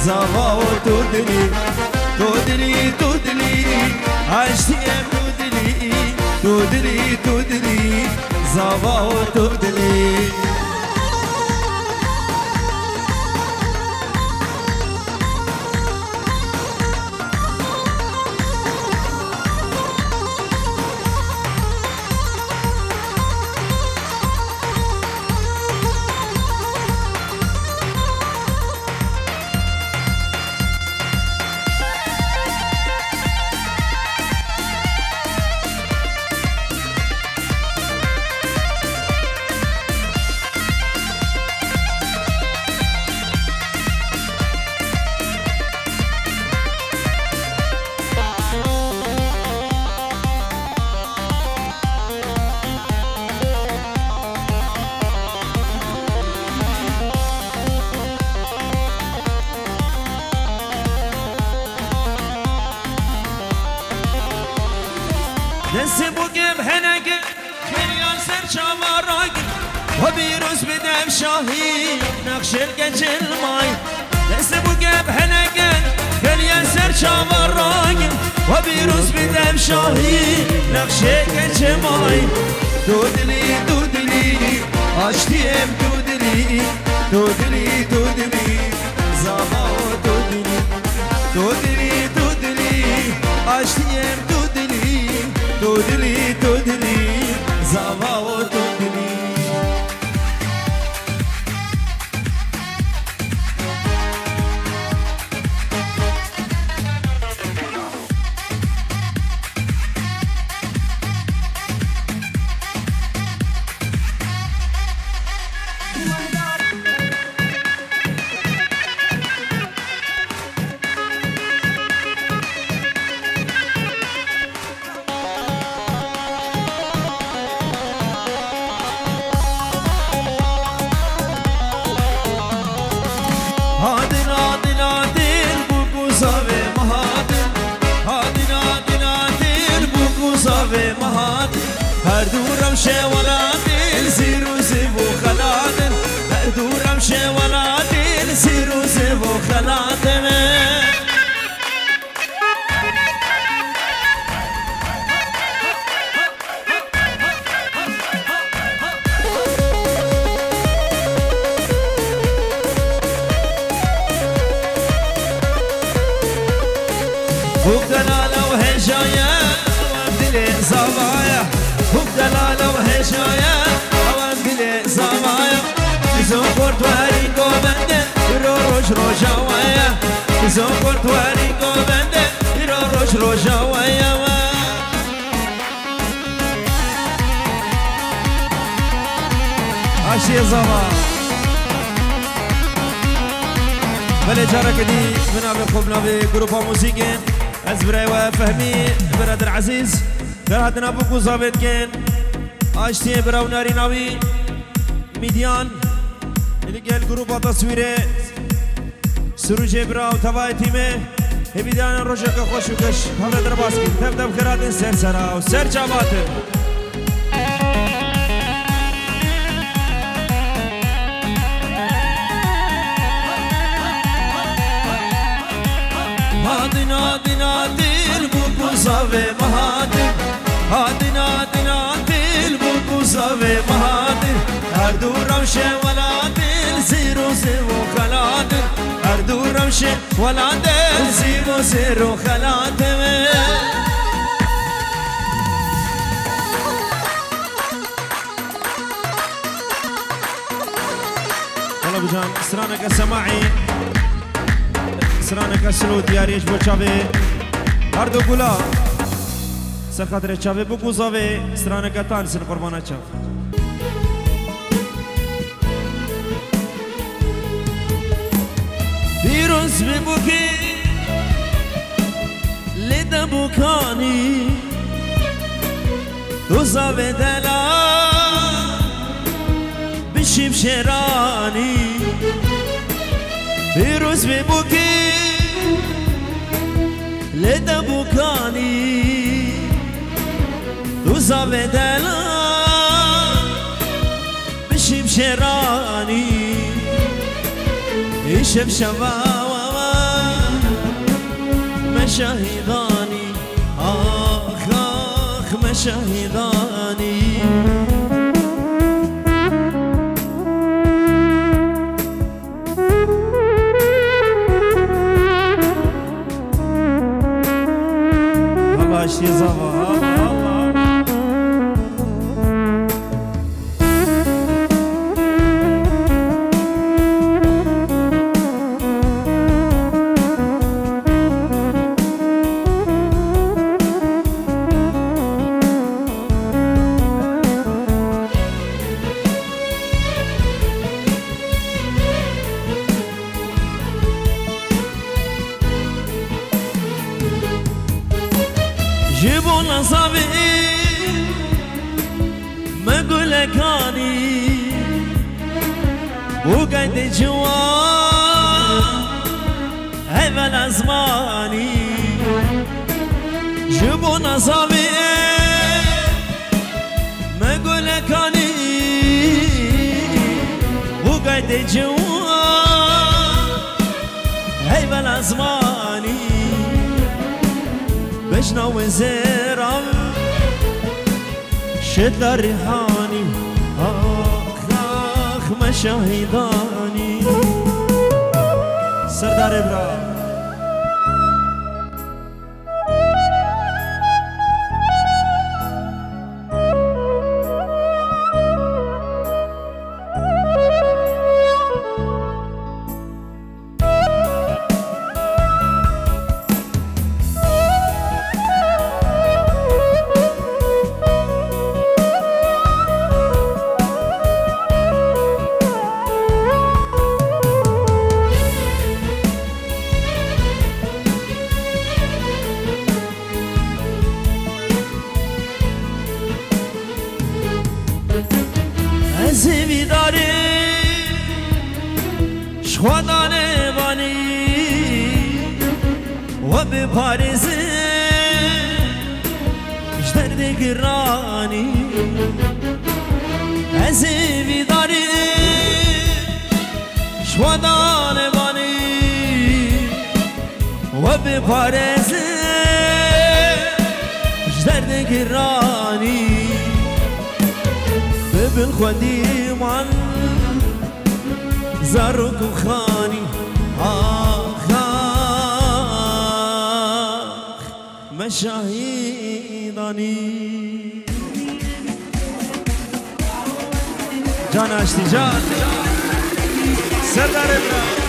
زوا تودلي تودلي تودلي عشتي تودلي تودلي تودلي زوا تودلي دستی بگم هنگه خیلیان سر چاماراگی و بیروز بدم شاهی نقشل گجل مای دستی بگم هنگه خیلیان سر چاماراگی و بیروز بدم شاهی نقشل گجل مای دودلی دودلی آشتیم دودلی دودلی دودلی زما دودلی دودلی دودلی آشتیم دودلی تودلي تودلي زوا تودلي هر دورم شه ولادل زیرو زیبو خلادل هر دورم شه ولادل زیرو زیبو خلادل وبدلالة وهجايا وابدلي زوايا وبدلالة وهجايا وابدلي زوايا زوفرت واريكو بنده روش روشاويا زوفرت واريكو بنده روش روشاويا عشي زوا بله جارك دي بنابي خوبنا بجروبا موسيقين أزبري وفهمي برادر عزيز كرهتنا بوكو زابط كين عشتي براو ناري ناوي ميديان اللي قال جروبا تصويري سروجي براو تباي تيمي هبيدان روجك خوش وكش هذا درباسكي تبدأ بكراتن سر سراو سر جاباتن هادي نادي البوكو صافي مهادي هادي نادي البوكو صافي مهادي هردو رمشة ولادل زيرو زيرو خلادل هردو رمشة ولادل زيرو زيرو خلادل والله بجان سرانك السماعي سرانك السلوت ياريش بو چاوي هردو گولا سر خاطر چاوي بو گوزاوي سرانك تان سن قربانا چاو بیروز ببوکی لده بوکانی دوزاوي دلا بشيب شراني بیروز ببوکی لده بوکانی دوزاوي دلا بشيب شراني يشب شباب مشاهداني آخ آخ مشاهداني الله اشتي زبا جيبوا نصابي ما قولك اني وقعد جوا هذا الازماني جيبوا نصابي ما قولك اني وقعد جوا هذا الازماني بجنا وزيرا شد الريحاني آخ آخ مشاهداني سردار إبراهيم زیبی داری شخوادانه بانی و به پارزه جدرد گرانی زیبی داری شخوادانه بانی و به پارزه جدرد گرانی بالخدي من زارك وخاني آخ آخ مشاهداني جان اشتي جان سردار الله